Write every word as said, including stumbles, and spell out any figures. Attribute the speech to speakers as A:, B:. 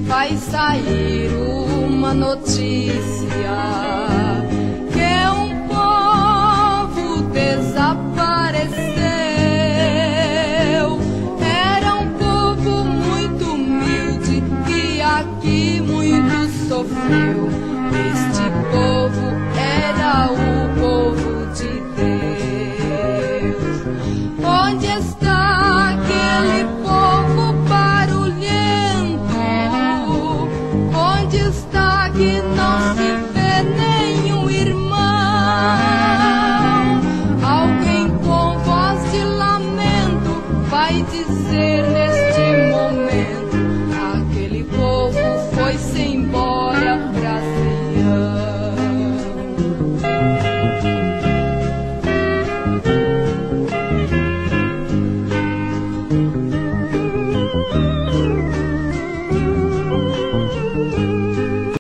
A: vai sair uma notícia que um povo desapareceu. Era um povo muito humilde que aqui muito sofreu. Este povo era o povo de Deus. Onde está aquele povo barulhento? Onde está que não se